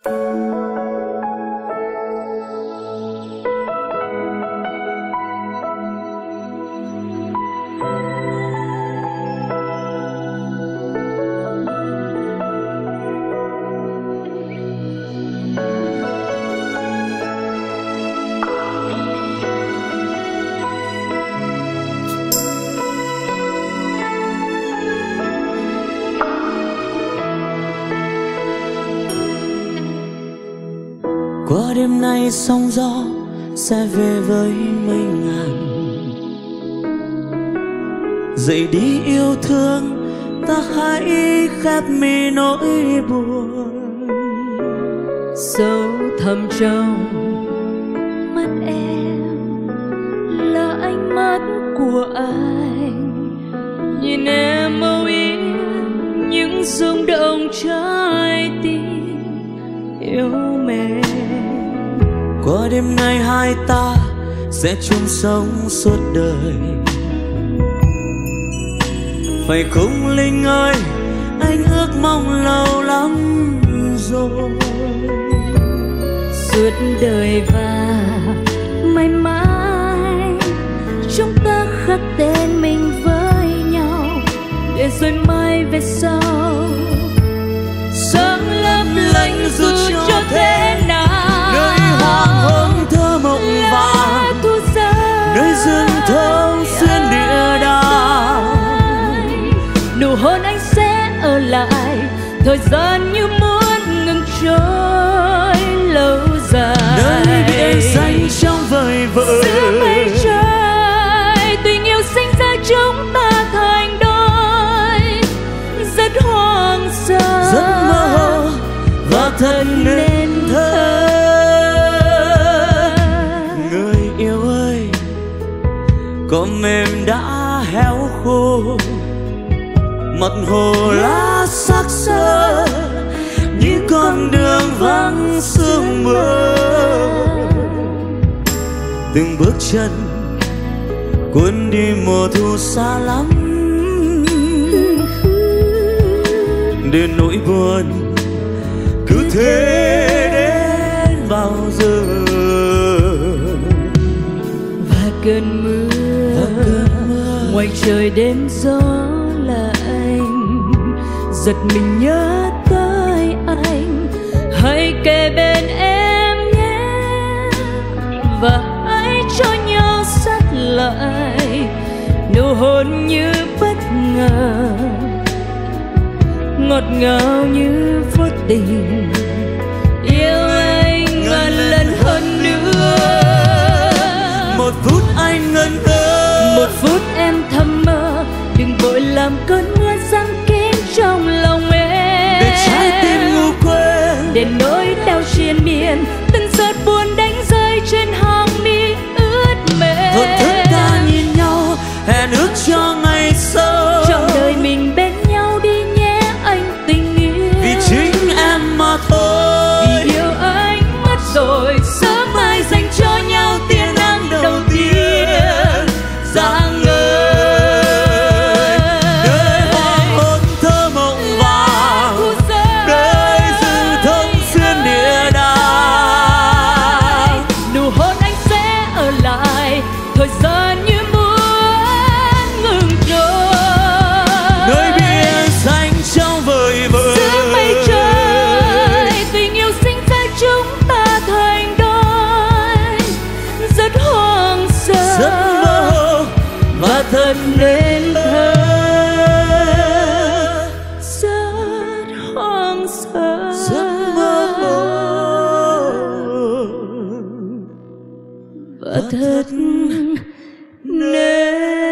Qua đêm nay sóng gió sẽ về với mây ngàn, dậy đi yêu thương ta hãy khép mi nỗi buồn. Sâu thẳm trong mắt em là ánh mắt của anh, nhìn em mâu yên những rung động trái tim yêu mến. Qua đêm nay hai ta sẽ chung sống suốt đời, phải không Linh ơi, anh ước mong lâu lắm rồi. Suốt đời và mãi mãi chúng ta khắc tên mình với nhau, để rồi mai về sau sáng lấp lánh dù cho thế nào. Nơi hoàng hôn thơ mộng vàng, nơi rừng thơm xuyên địa đàng, nụ hôn anh sẽ ở lại, thời gian như muốn ngừng trôi lâu dài. nơi biển xanh trong vời vợi, giữa mây trời tình yêu sinh ra chúng ta thành đôi, rất hoang sơ, rất mơ hồ và thật nên thơ. Người yêu ơi, cỏ mềm đã héo khô, mặt hồ lá sắc sơ như con đường vắng sương mơ. Từng bước chân cuốn đi mùa thu xa lắm, để nỗi buồn cứ thế đến bao giờ. Và cơn mưa ngoài trời đêm gió là anh, giật mình nhớ tới anh, hãy kề bên em nhé, và hãy cho nhau sát lại, nụ hôn như bất ngờ, ngọt ngào như vô tình, yêu anh ngàn lần hơn nữa. Một phút anh ngẩn ngơ, một phút em thầm mơ, đừng vội làm cơn mưa giăng kín trong lòng em, để trái tim ngủ quên, để nỗi đau triền miên, từng giọt buồn đánh rơi trên hàng mi ướt mềm. thổn thức ta nhìn nhau hẹn ước cho ngày sau, trong đời mình bên nhau đi nhé anh tình yêu, vì chính em mà thôi. vì yêu anh mất rồi, sớm mai dành cho nhau tia nắng đầu tiên rạng ngời. Nơi hoàng hôn thơ mộng vàng, nơi rừng thơm xuyên địa đàng, nụ hôn anh sẽ ở lại, thời gian như muốn ngừng trôi. nơi biển xanh trong vời vợi, giữa mây trời tình yêu sinh ra chúng ta thành đôi, rất hoang sơ, rất mơ hồ và thật nên thơ. rất hoang sơ, Rất mơ hồ và thật nên